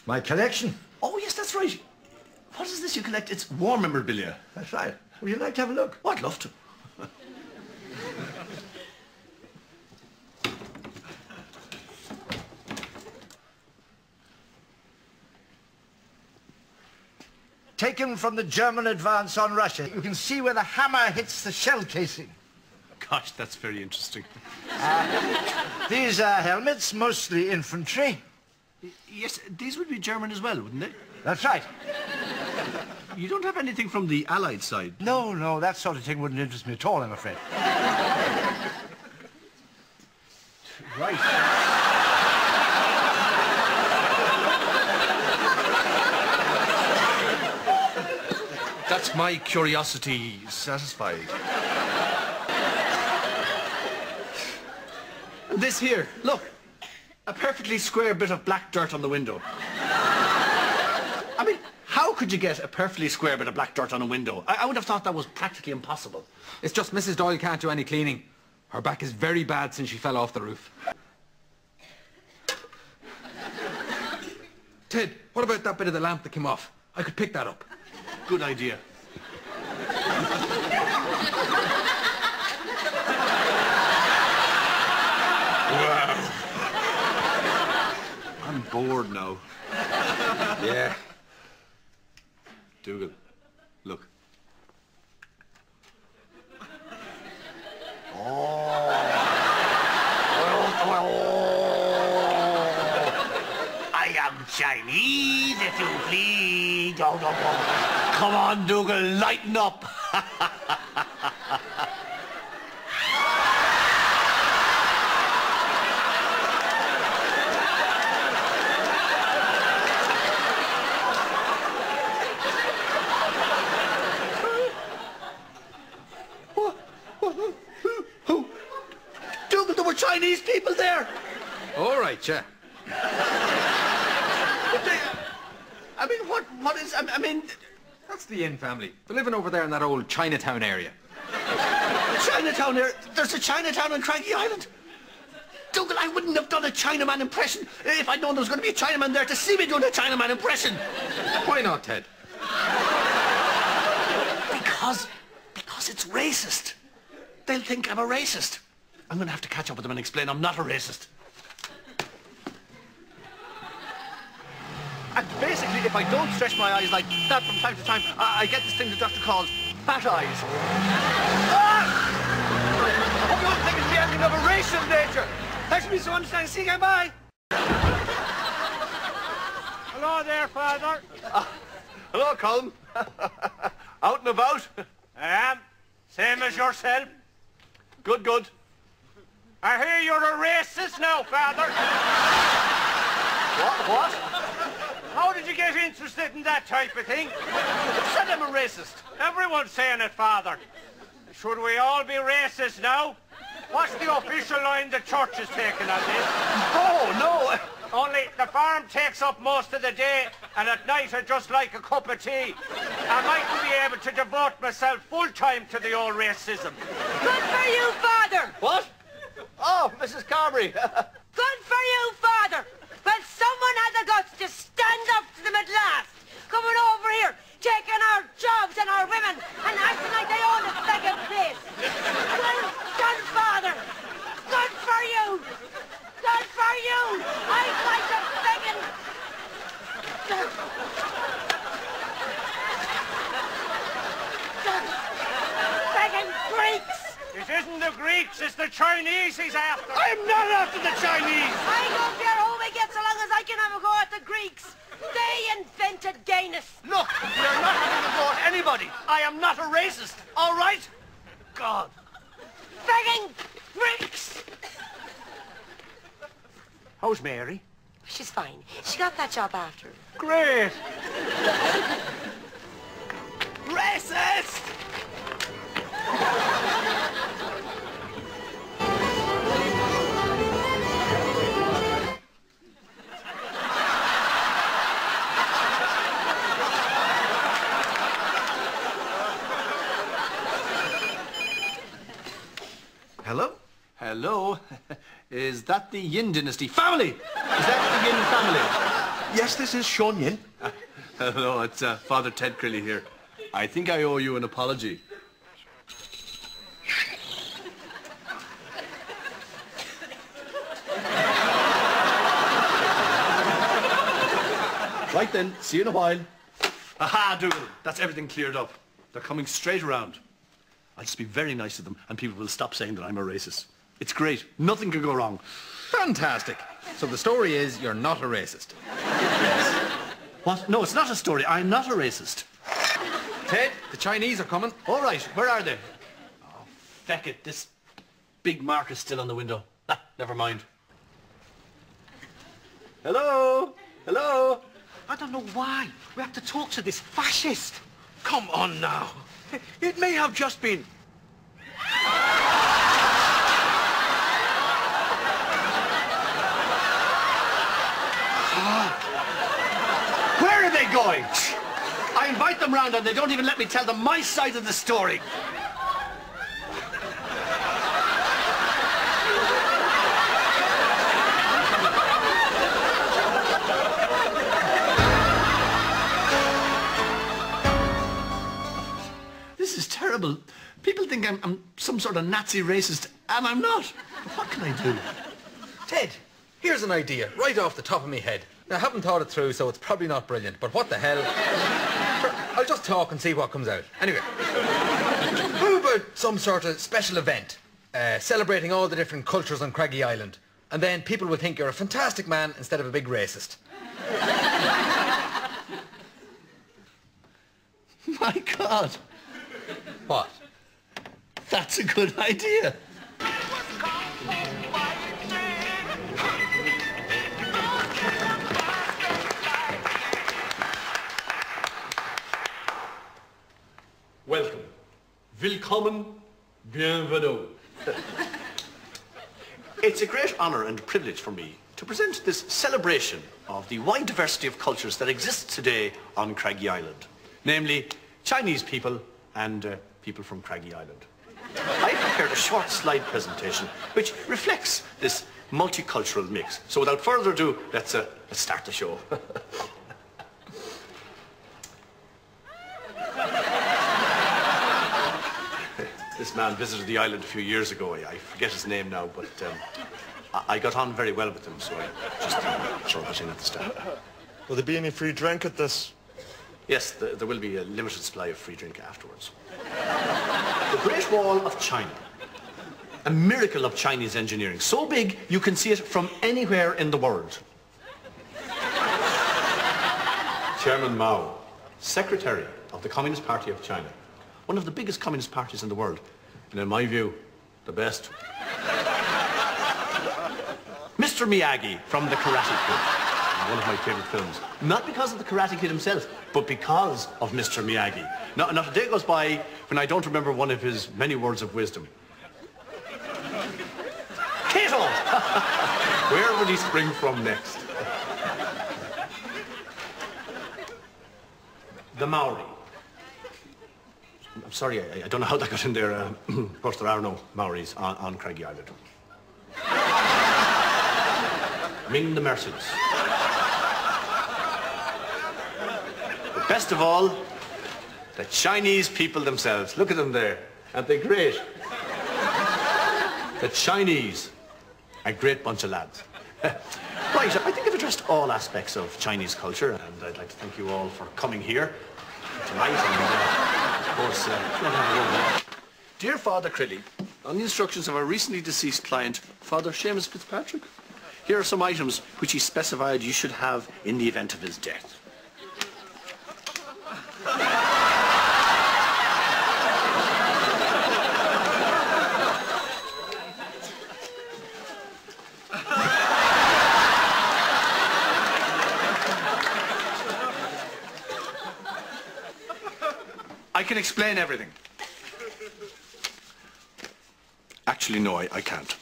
My collection. Oh, yes, that's right. What is this you collect? It's war memorabilia. That's right. Would you like to have a look? Oh, I'd love to. Taken from the German advance on Russia. You can see where the hammer hits the shell casing. Gosh, that's very interesting. These are helmets, mostly infantry. Yes, these would be German as well, wouldn't they? That's right. You don't have anything from the Allied side? No, that sort of thing wouldn't interest me at all, I'm afraid. Right. That's my curiosity satisfied. And this here, look. A perfectly square bit of black dirt on the window. I mean, how could you get a perfectly square bit of black dirt on a window? I would have thought that was practically impossible. It's just Mrs. Doyle can't do any cleaning. Her back is very bad since she fell off the roof. Ted, what about that bit of the lamp that came off? I could pick that up. Good idea. Wow. I'm bored now. Yeah. Dougal, look. I am Chinese, if you please. Come on, Dougal, lighten up. Dougal, there were Chinese people there. All right, yeah. I mean, what is, I mean... That's the Yin family. They're living over there in that old Chinatown area. Chinatown there? There's a Chinatown on Craggy Island? Dougal, I wouldn't have done a Chinaman impression if I'd known there was going to be a Chinaman there to see me doing a Chinaman impression. Why not, Ted? Because it's racist. They'll think I'm a racist. I'm going to have to catch up with them and explain I'm not a racist. And basically, if I don't stretch my eyes like that from time to time, I get this thing the doctor calls fat eyes. Ah! I hope you don't think it's the ending of a racial nature. Thanks for being so understanding. See you again, bye. Hello there, Father. Hello, Colm. Out and about? I am. Same as yourself. Good, good. I hear you're a racist now, Father. What? How did you get interested in that type of thing? Who said I'm a racist? Everyone's saying it, Father. Should we all be racist now? What's the official line the church is taking on this? Oh, no. Only the farm takes up most of the day, and at night I just like a cup of tea. I might be able to devote myself full-time to the old racism. Good for you, Father! What? Oh, Mrs. Carberry. Good for you, Father! Well, someone had the guts to stand up to them at last, coming over here, taking our jobs and our women, and acting like they own a second place. Well done, Father! Good for you! Good for you! I'd like to begging... begging Greeks! It isn't the Greeks, it's the Chinese he's after. I'm not after the Chinese. I don't care who he gets along as I can have a go at the Greeks. They invented gayness. Look, we are not having to go at anybody. I am not a racist, all right? God. Begging Greeks! How's Mary? She's fine. She got that job after. Great. Racist! Hello? Hello? Is that the Yin dynasty? Family! Is that the Yin family? Yes, this is Sean Yin. Hello, it's Father Ted Crilly here. I think I owe you an apology. Right then, see you in a while. Aha, Dougal, that's everything cleared up. They're coming straight around. I'll just be very nice to them and people will stop saying that I'm a racist. It's great. Nothing could go wrong. Fantastic. So the story is you're not a racist. Yes. What? No, it's not a story. I'm not a racist. Ted, the Chinese are coming. All right, where are they? Oh, feck it. This big mark is still on the window. Ah, never mind. Hello? Hello? I don't know why. We have to talk to this fascist. Come on now. It may have just been... Where are they going? I invite them round and they don't even let me tell them my side of the story. This is terrible. People think I'm some sort of Nazi racist, and I'm not. What can I do? Ted, here's an idea, right off the top of my head. Now, I haven't thought it through, so it's probably not brilliant, but what the hell? Sure, I'll just talk and see what comes out. Anyway, how about some sort of special event, celebrating all the different cultures on Craggy Island, and then people will think you're a fantastic man instead of a big racist. My God. What? That's a good idea. Welcome. Willkommen. Bienvenue. It's a great honor and privilege for me to present this celebration of the wide diversity of cultures that exists today on Craggy Island. Namely, Chinese people and people from Craggy Island. I prepared a short slide presentation which reflects this multicultural mix. So without further ado, let's start the show. This man visited the island a few years ago. I forget his name now, but I got on very well with him, so I just throw that in at the start. Will there be any free drink at this? Yes, there will be a limited supply of free drink afterwards. The Great Wall of China. A miracle of Chinese engineering. So big, you can see it from anywhere in the world. Chairman Mao, Secretary of the Communist Party of China. One of the biggest communist parties in the world. And in my view, the best. Mr. Miyagi from The Karate Kid. One of my favorite films. Not because of the Karate Kid himself, but because of Mr. Miyagi. Not a day goes by when I don't remember one of his many words of wisdom. Kato! Where would he spring from next? The Maori. I'm sorry, I don't know how that got in there. Of course, there are no Maoris on Craggy Island. Ming the Merceds. But best of all, the Chinese people themselves. Look at them there. Aren't they great? The Chinese. A great bunch of lads. Right, I think I've addressed all aspects of Chinese culture, and I'd like to thank you all for coming here tonight, and of course, dear Father Crilly, on the instructions of our recently deceased client, Father Seamus Fitzpatrick, here are some items which he specified you should have in the event of his death. I can explain everything. Actually, no, I can't.